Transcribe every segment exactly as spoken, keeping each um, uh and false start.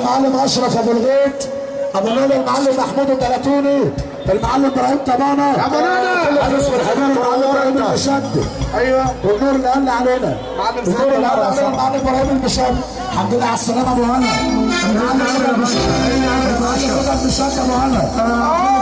المعلم اشرف ابو الغيط، ابو نادى المعلم محمود الدلاتوني، المعلم ابراهيم طبانه، ابو نادى حارس والحبيب المعلم ابراهيم المشد. ايوه والنور اللي قال علينا معلم النور اللي قال علينا المعلم ابراهيم المشد. الحمد لله على السلامه ابو هلا. المعلم ابراهيم المشد ابو هلا.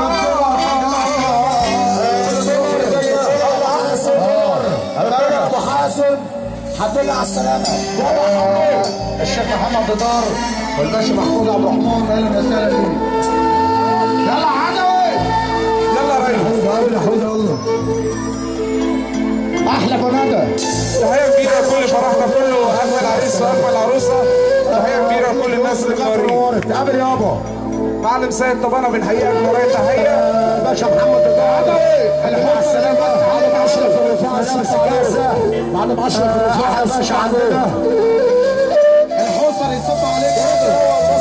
ابو حازم الحمد لله على السلامه. الشيخ محمد دار والباشا محمود عبد الرحمن، اهلا وسهلا بيك. يلا عدوي يلا يا ريس. يلا حول الله. احلى بنادى. تحيه كبيره لكل فرحنا كله، اجمل عريس واجمل عروسه. تحيه كبيره لكل الناس اللي منورين. تقابل يابا معلم سيد طبانه بنحييك بنورين تحيه. الباشا محمد عدوي مع السلامه. معلم اشرف الرفاعي السكاسه، معلم اشرف الرفاعي يا باشا عندنا الحصر يصب عليك كده.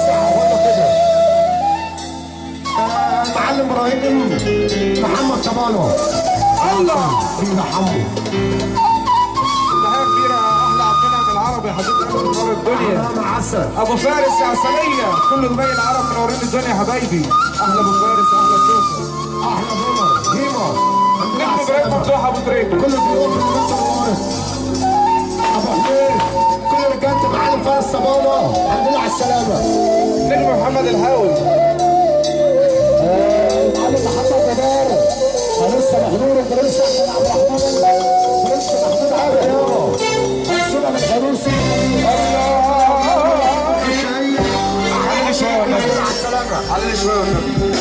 معلم ابراهيم محمد طبانه. الله سيدنا حمو. تحيه كبيره احلى عبدنا من العرب يا حبيبي منور الدنيا. انا عسل ابو فارس يا عسليه، كل دبي العرب منورين الدنيا يا حبايبي. احلى ابو فارس احلى شوفه. احلى بومر هيما. نجم ابراهيم مفتوح ابو تريكه. كل الضيوف اللي انت منورت. ابو حميد كل رجاله معلم فارس طبانه الحمد لله على السلامه. نجم محمد الهاوي. المعلم محمد جبار لسه محضور البرنس احمد عبد الرحمن البرنس محمود عامر يابا السنه من الفانوسي. علي شويه مع السلامه. علي شويه.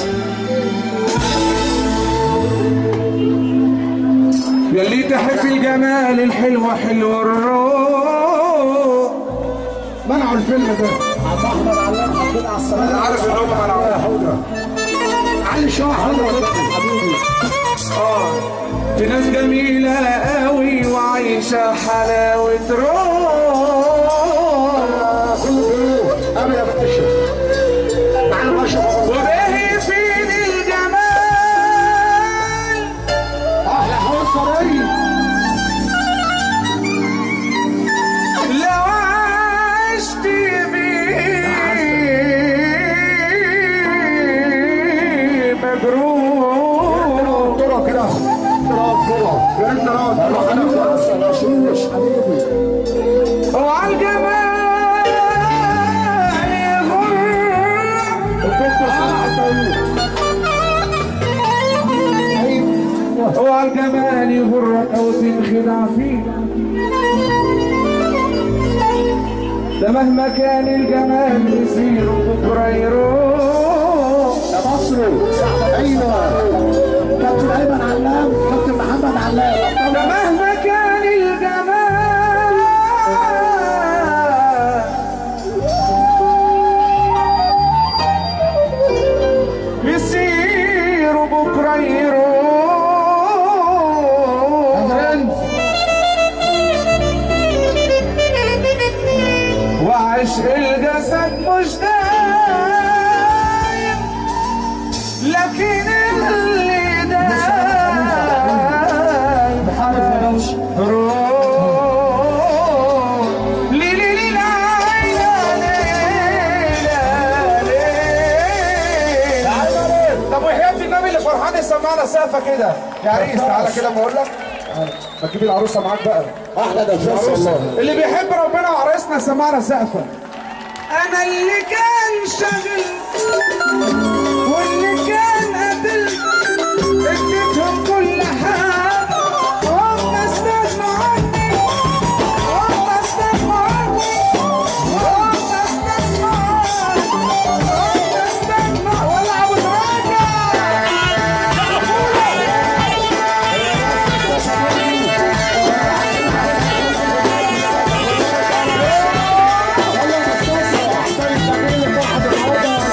يلي تحب الجمال الحلوه حلو الروح. منعوا الفيلم ده. عم احمد علام الحمد لله على السلامه. انا عارف ان هم منعوه. علي شويه حضرتك حبيبي. اه في ناس جميلة قوي وعايشة حلاوة روح. كل الضيوف قابل يا باشا. معلم اشرف وبه فين الجمال. احلى حوصري. لو عشت بيه مجروح. كده كده تراب كده يا ريت تراب. انا اصلا اشوش حبيبي. وعلى الجمال يغر. وعلى الجمال يغرك او تنخدع فيه. ده مهما كان الجمال يصير بكره يروح. يا مصري ايوه كابتن ايمن علام كابتن محمد علام. ده مهما كان الجمال يصير بكره يروح. وعشق الجسد مش دايم، لكن اللي دايم روح. لي لي لي لا طب وحياة النبي اللي فرحان يسمعنا سقفة كده يا عريس. تعالى كده ما اقول لك ما تجيب العروسة معاك بقى. احلى دفاس والله. اللي بيحب ربنا وعريسنا سمعنا سقفة. انا اللي كان شاغل واللي كان قاتل اديتهم كل حاجه. هم استغنوا عني هم استغنوا عني هم استغنوا عني هم استغنوا ولا ابو تراجع. احسن تمرين لفرحه العوده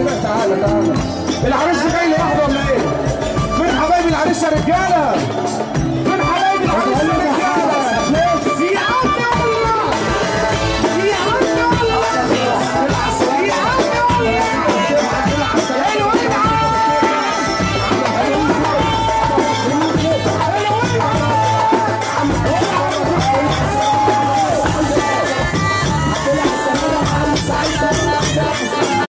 بقى تعالى تعالى. العريس جاي لوحده ولا ايه؟ مين حبايب العريس يا رجاله؟